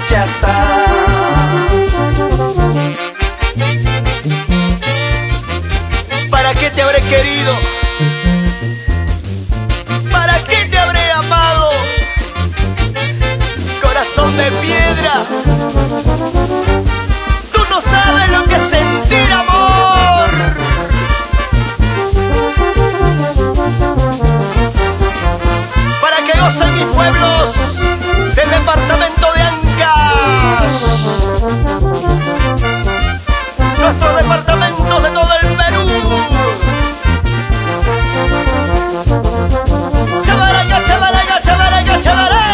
bachata. ¿Para qué te habré querido? ¿Para qué te habré amado? Corazón de piedra, tú no sabes lo que es sentir amor. Para que gocen mis pueblos del departamento de Ancash, nuestros departamentos de todo el Perú. Chavaranga, chavaranga, chavaranga, chavaré.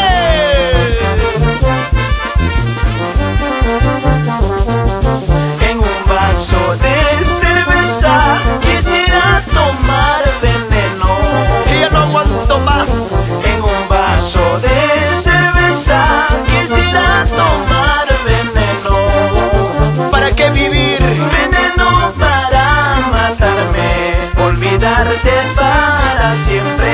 En un vaso de cerveza quisiera tomar veneno. Y ya no aguanto más. En un vaso de cerveza quisiera tomar veneno. ¿Para qué vivir? Veneno para matarme, olvidarte para siempre.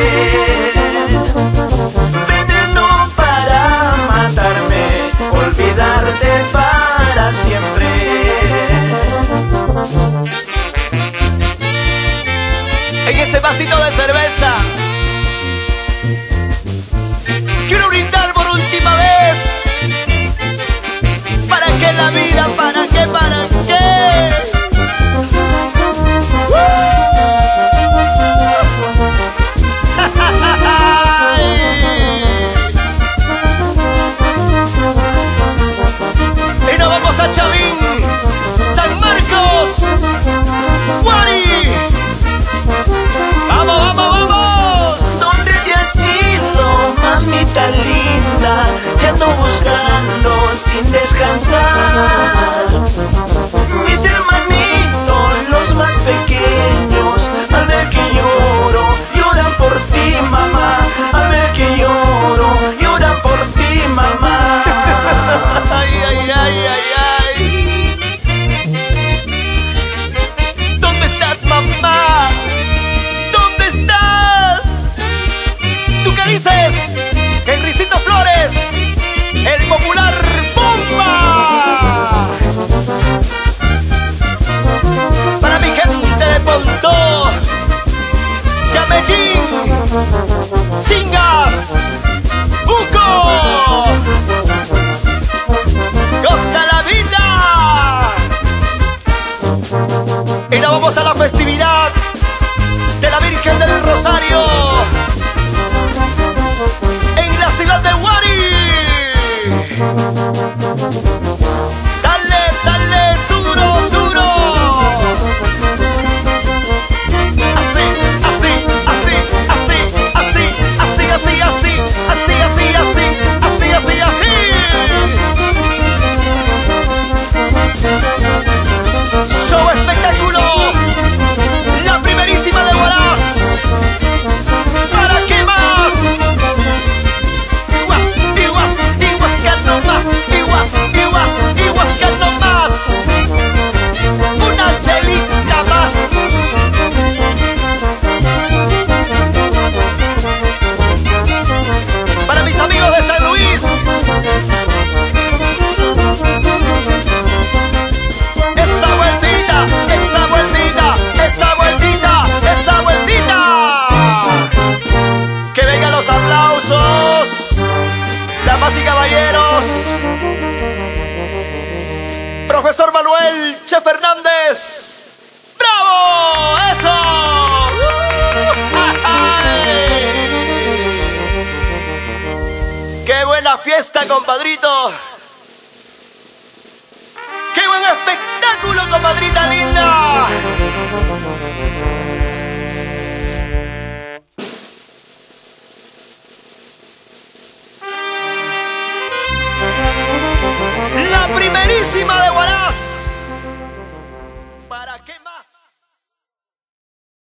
Veneno para matarme, olvidarte para siempre. En ese vasito de cerveza quiero brindar por última vez. ¿Para qué la vida? ¿Para qué? ¿Para qué? Y nos vamos a Chavín, San Marcos, Guari. ¡Vamos, vamos, vamos! ¿Dónde te has ido, mamita linda? Te ando buscando sin descansar. Mis hermanitos, los más pequeños, al ver que lloro, lloran por ti, mamá. Al ver que lloro, lloran por ti, mamá. Ay, ay, ay, ay, ay. ¿Dónde estás, mamá? ¿Dónde estás? ¿Tú qué dices? Enricito Flores, el popular bomba. Para mi gente de Pontón, Yamellín, Chingas, Buco. ¡Goza la vida! Y nos vamos a la festividad de la Virgen del Rosario en la ciudad de Guari. Dale, dale, duro, duro. Así, así, así, así, así, así, así, así, así, así, así, así, así, así. Show espectáculo, la primerísima de Huaraz. ¿Para qué más? Iguascando más, iguascando más. Una chelita más. Para mis amigos de San Luis, esa vueltita, esa vueltita, esa vueltita, esa vueltita. Que vengan los aplausos, damas y caballeros. Profesor Manuel Che Fernández. ¡Bravo! ¡Eso! ¡Qué buena fiesta, compadrito! ¡Qué buen espectáculo, comadrita linda!